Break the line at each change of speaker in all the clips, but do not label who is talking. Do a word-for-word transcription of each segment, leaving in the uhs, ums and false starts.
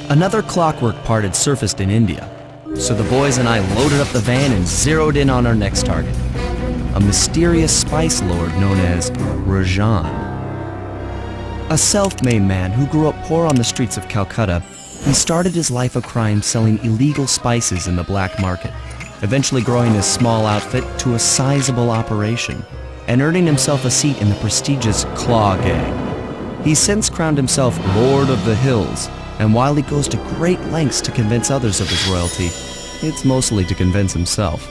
Another Clockwerk part had surfaced in India, so the boys and I loaded up the van and zeroed in on our next target, a mysterious spice lord known as Rajan. A self-made man who grew up poor on the streets of Calcutta, he started his life of crime selling illegal spices in the black market, eventually growing his small outfit to a sizable operation, and earning himself a seat in the prestigious Klaww Gang. He's since crowned himself Lord of the Hills, and while he goes to great lengths to convince others of his royalty, it's mostly to convince himself.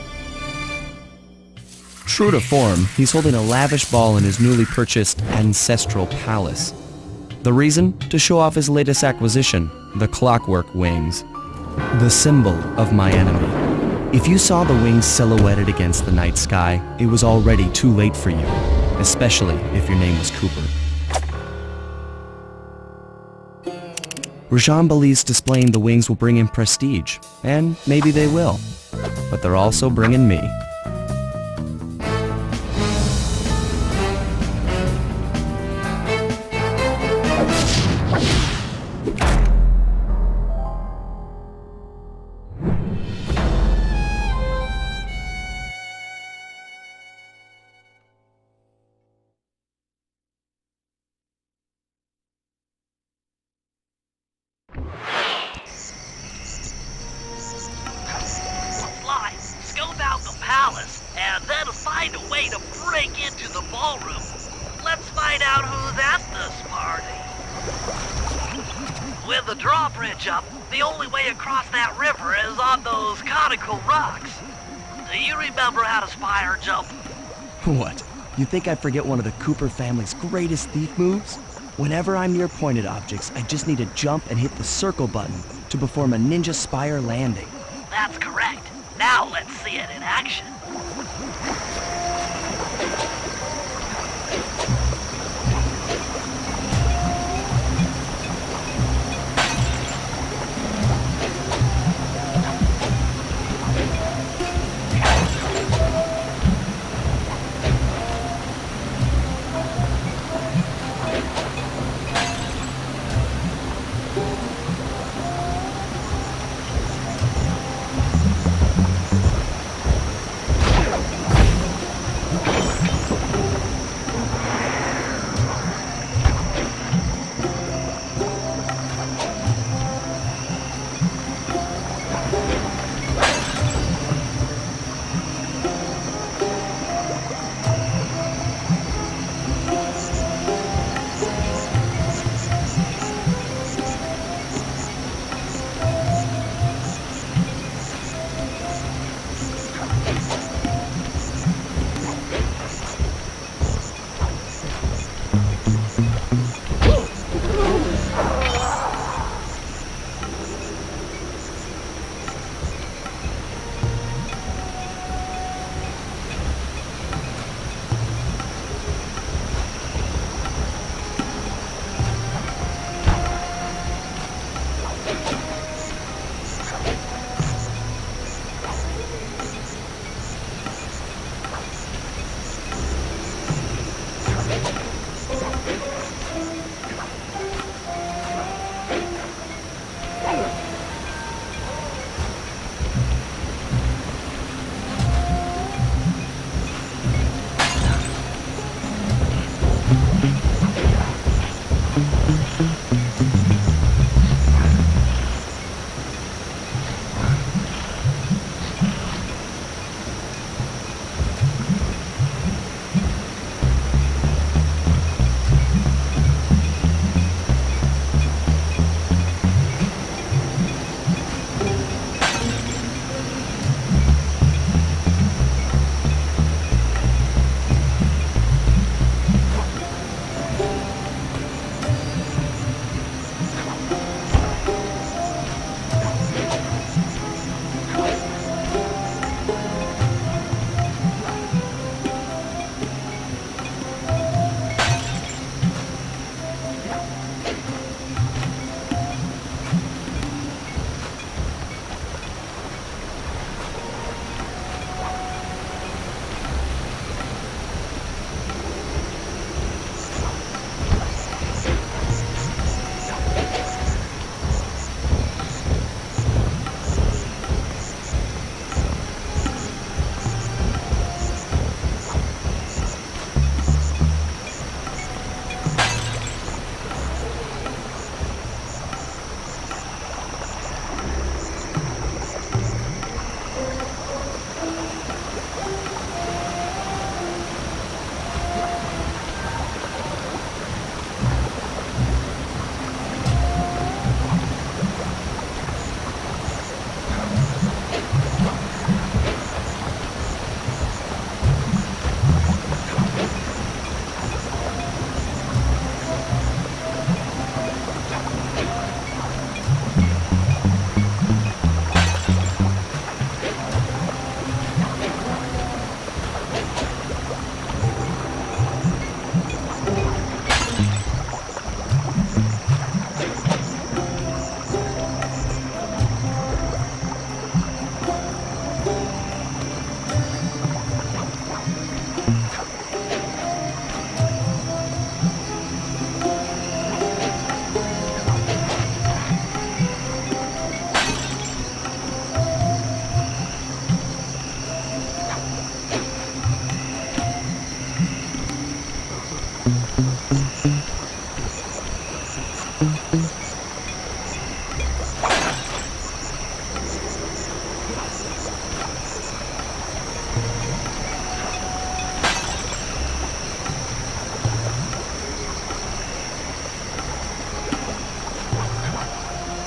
True to form, he's holding a lavish ball in his newly purchased ancestral palace. The reason? To show off his latest acquisition, the Clockwerk wings. The symbol of my enemy. If you saw the wings silhouetted against the night sky, it was already too late for you, especially if your name was Cooper. Rajan believes displaying the wings will bring him prestige, and maybe they will, but they're also bringing me.
And then find a way to break into the ballroom. Let's find out who's at this party. With the drawbridge up, the only way across that river is on those conical rocks. Do you remember how to spire jump?
What? You think I forget one of the Cooper family's greatest thief moves? Whenever I'm near pointed objects, I just need to jump and hit the circle button to perform a ninja spire landing.
That's correct. Now let's see it in action.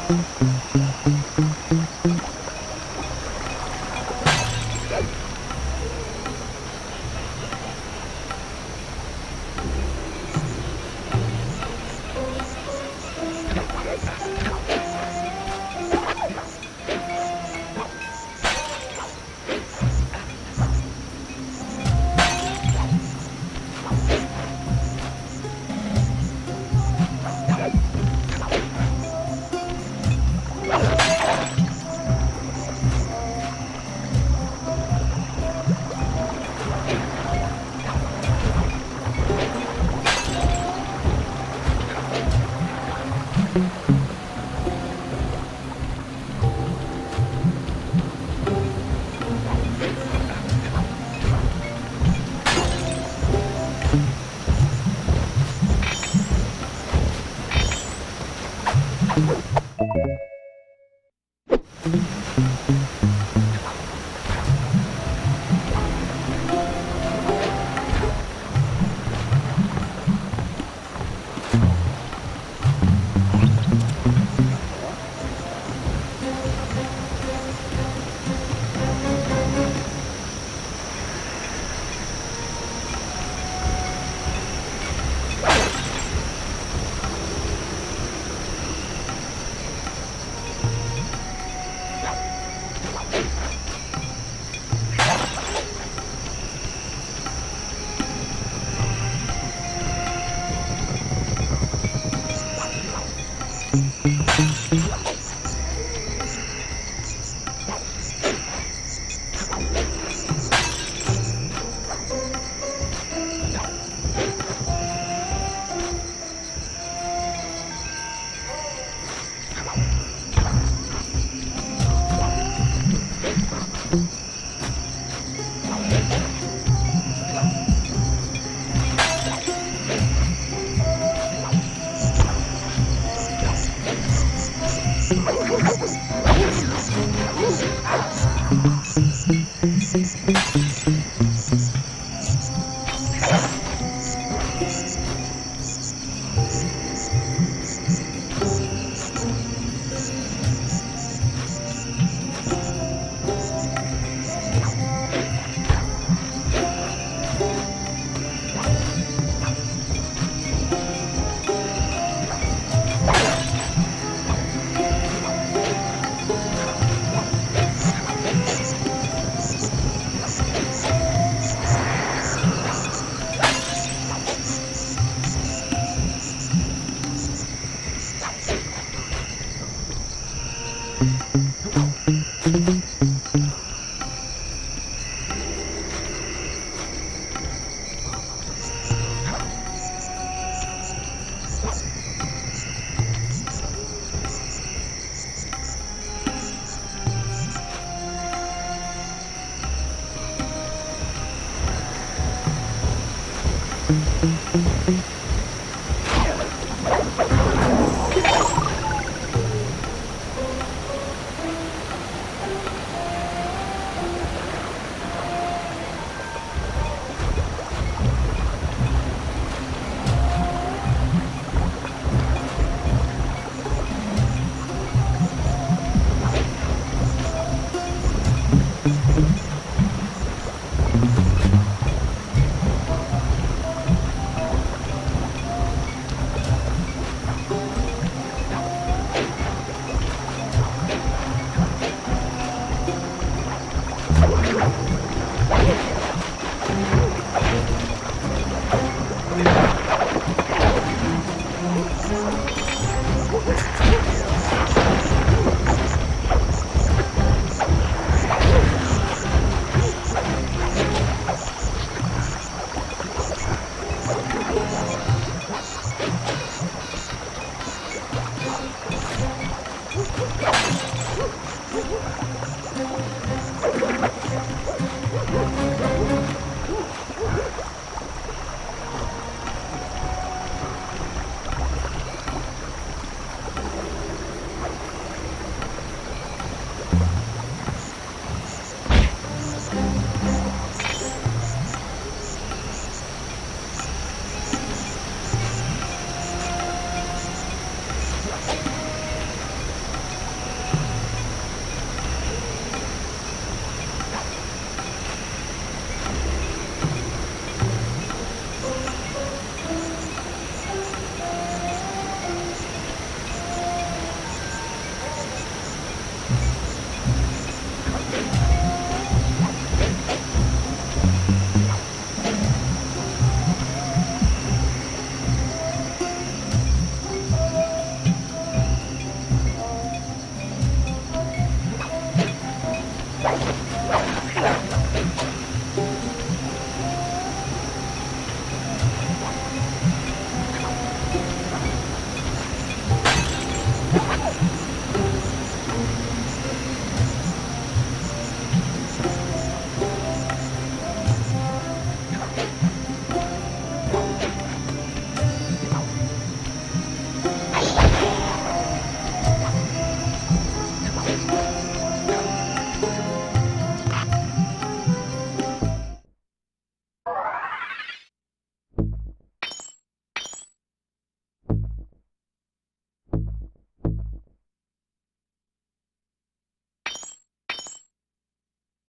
Thank you.